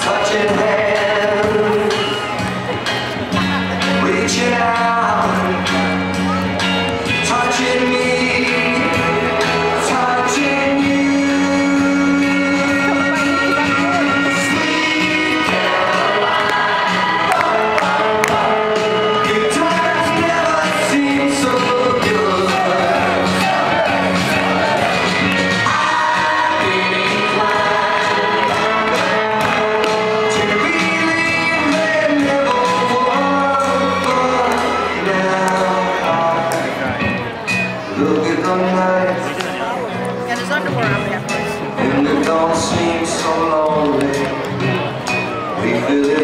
touching hands, reaching out, touching me, touching you. Sweet Caroline, good times never seem so good. I've been inclined to believe there never was, but now look at the night, And his underwear up there. and it don't seem so lonely. We feel it